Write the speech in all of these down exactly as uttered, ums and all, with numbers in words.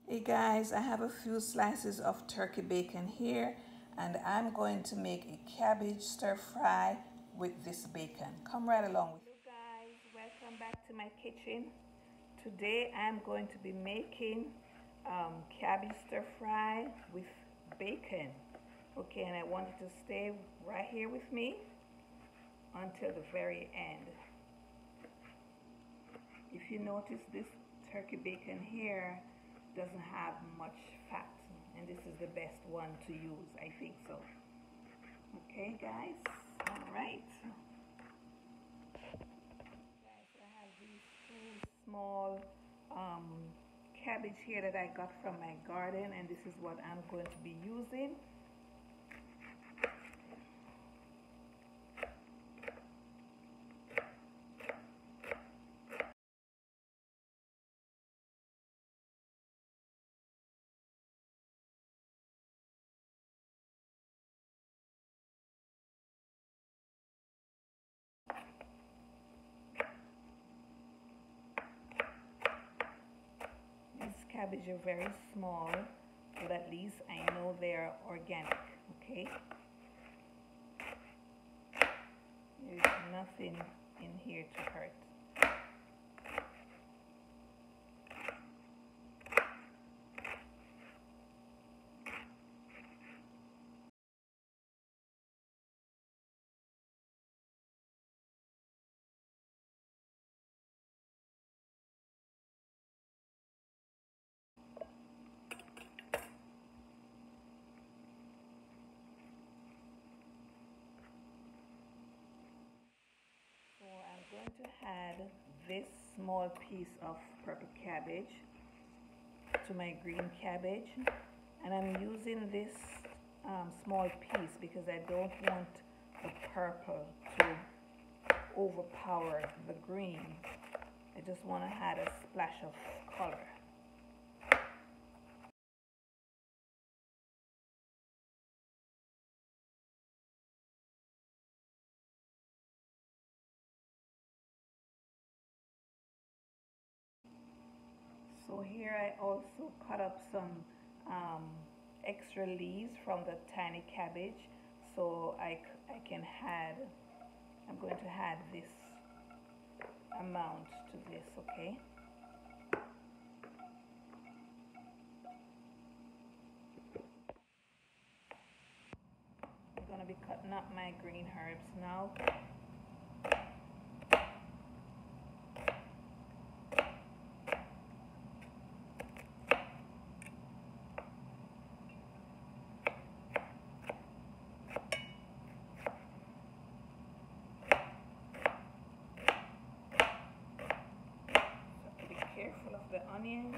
Hey guys, I have a few slices of turkey bacon here and I'm going to make a cabbage stir fry with this bacon. Come right along with me. Hello guys, welcome back to my kitchen. Today I'm going to be making um, cabbage stir fry with bacon. Okay, and I want you to stay right here with me until the very end. If you notice, this turkey bacon here doesn't have much fat, and this is the best one to use, I think so. Okay guys, all right. Guys, I have these two small um, cabbage here that I got from my garden, and this is what I'm going to be using. These cabbage are very small, but at least I know they're organic, okay? There's nothing in here to hurt. So I'm going to add this small piece of purple cabbage to my green cabbage, and I'm using this um, small piece because I don't want the purple to overpower the green. I just want to add a splash of color. So here I also cut up some um, extra leaves from the tiny cabbage, so I, I can add, I'm going to add this amount to this, okay? I'm going to be cutting up my green herbs now. Careful of the onions.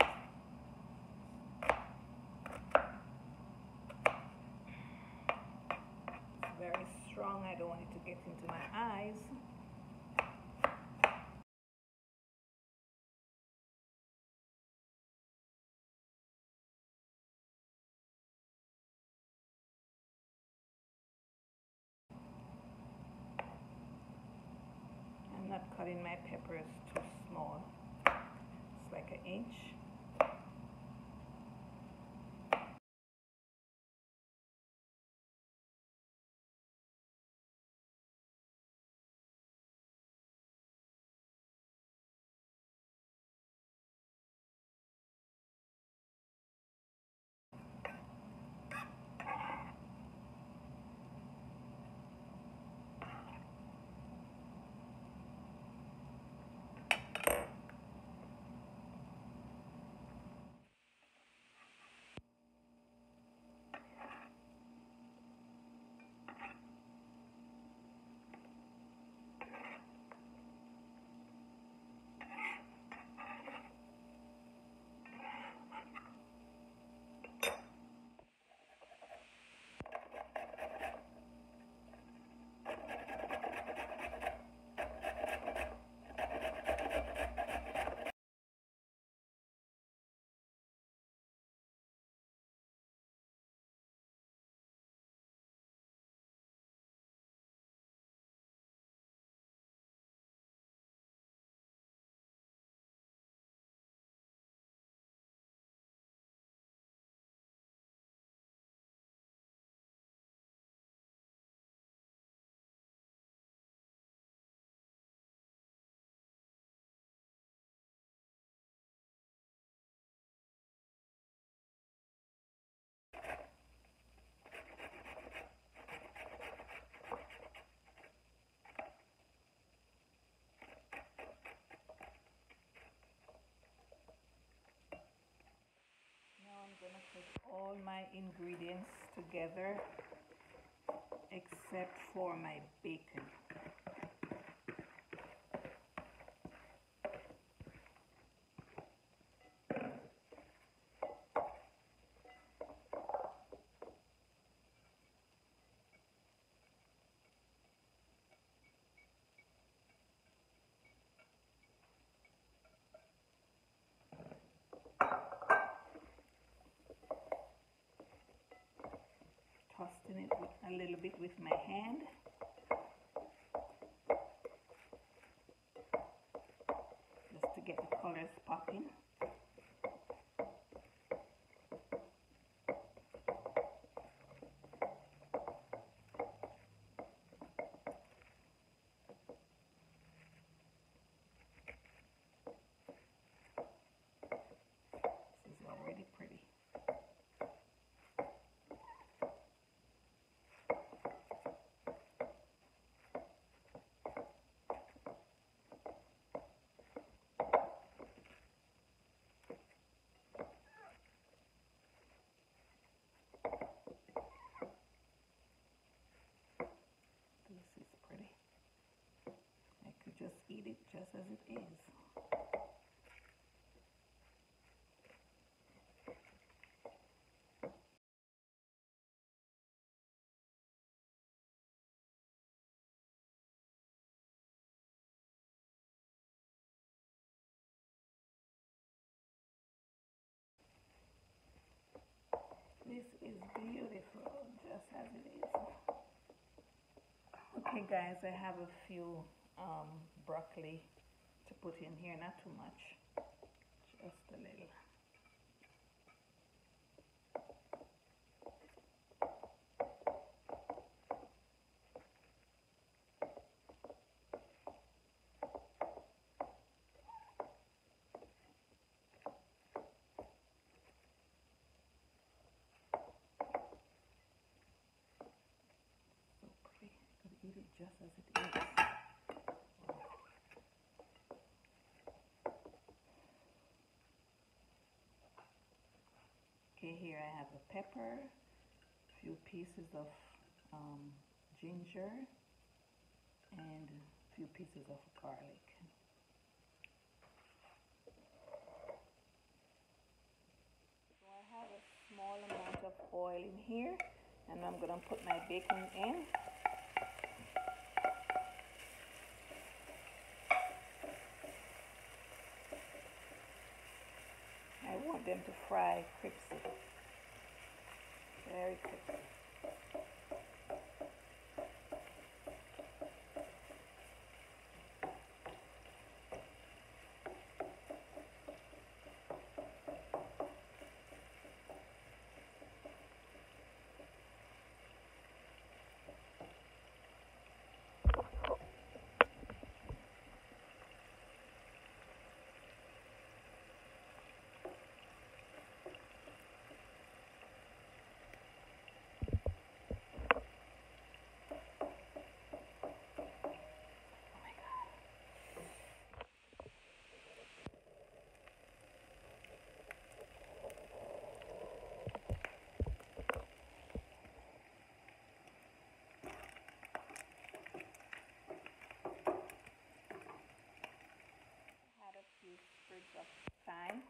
It's very strong. I don't want it to get into my eyes. I'm not cutting my peppers too small. It's like an inch. all my ingredients together except for my bacon. Toasting it with a little bit with my hand. Just to get the colors popping. This is already pretty. This is pretty. I could just eat it just as it is. This is beautiful, just as it is. Okay guys, I have a few um, broccoli to put in here, not too much, just a little. Eat it just as it is. Okay, here I have a pepper, a few pieces of um, ginger, and a few pieces of garlic. So I have a small amount of oil in here, and I'm going to put my bacon in. I want them to fry crispy, very crispy. Of thyme,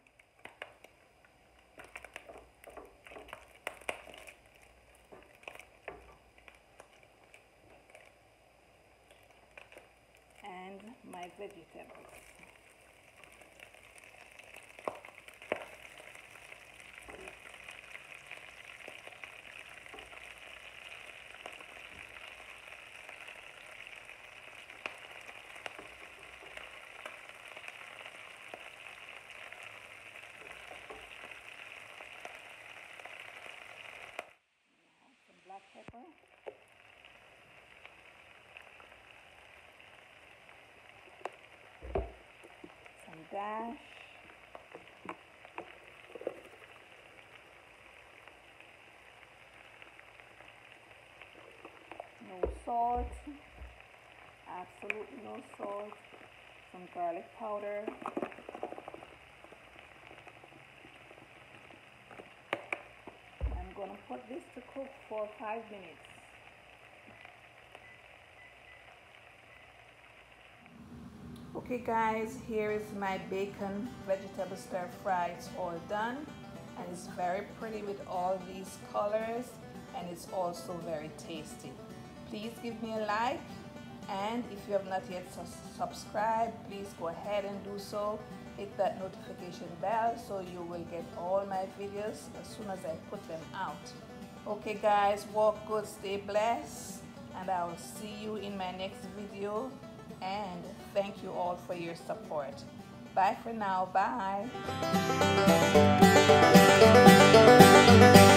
and my vegetables. Black pepper, some dash, no salt, absolutely no salt, some garlic powder, going to put this to cook for five minutes. Okay guys, here is my bacon vegetable stir fry. It's all done and it's very pretty with all these colors, and it's also very tasty. Please give me a like, and if you have not yet subscribed, please go ahead and do so. Hit that notification bell so you will get all my videos as soon as I put them out. Okay guys, walk good, stay blessed, and I will see you in my next video. And thank you all for your support. Bye for now. Bye.